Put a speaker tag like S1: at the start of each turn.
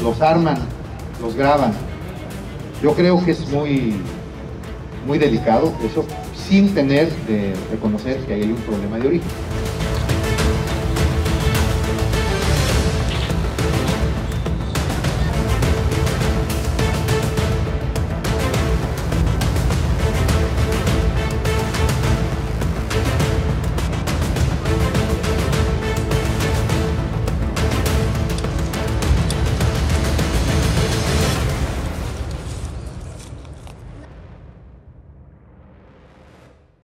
S1: los arman, los graban. Yo creo que es muy delicado eso, sin tener de reconocer que hay un problema de origen.